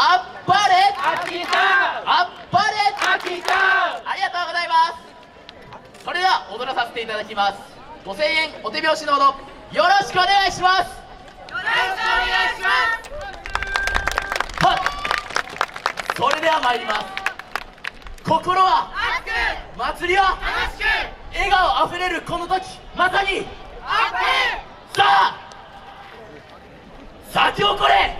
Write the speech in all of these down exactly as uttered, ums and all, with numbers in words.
あっぱれ秋田、 あっぱれ秋田。 ありがとうございます。それでは踊らさせていただきます。ごせんえんお手拍子のほどよろしくお願いします。 よろしくお願いします。 はい、それでは参ります。心は熱く、 祭りは楽しく、 笑顔あふれるこの時、まさにあっぱれ。 さあ咲き誇れ。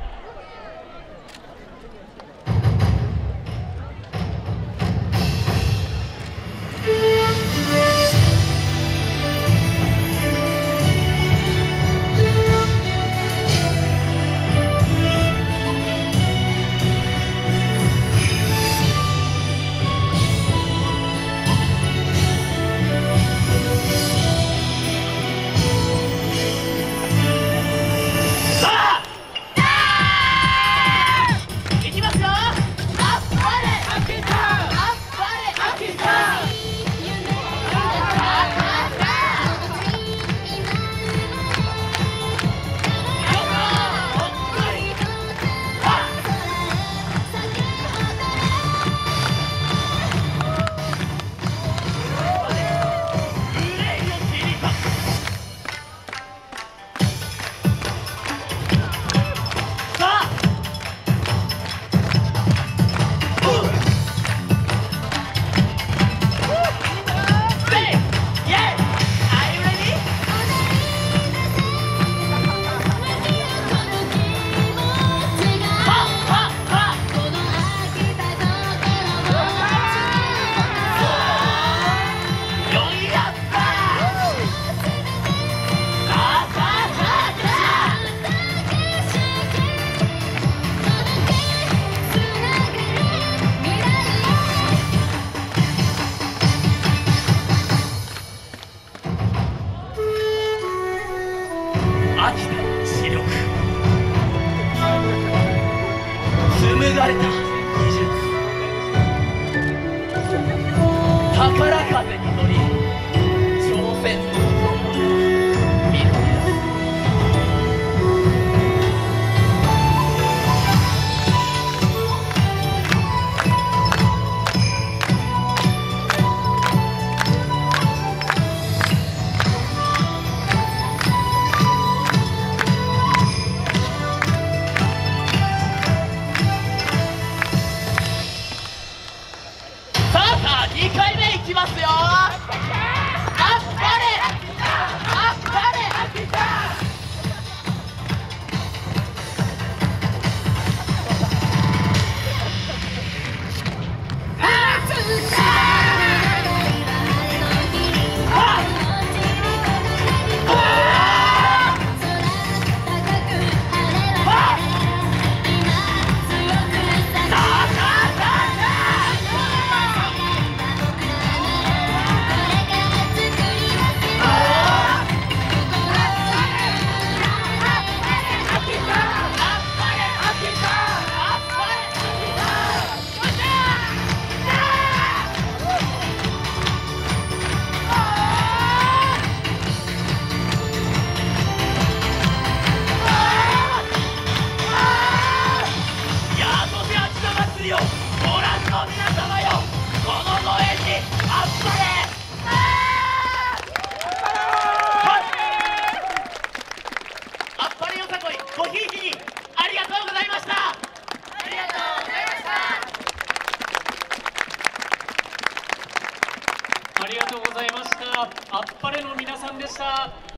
秋田の視力、紡がれた技術、宝風に乗り挑戦の未来です。にかいめいきますよ。あっぱれあっぱれごひいきにありがとうございました。 ありがとうございました。 ありがとうございました。あっぱれの皆さんでした。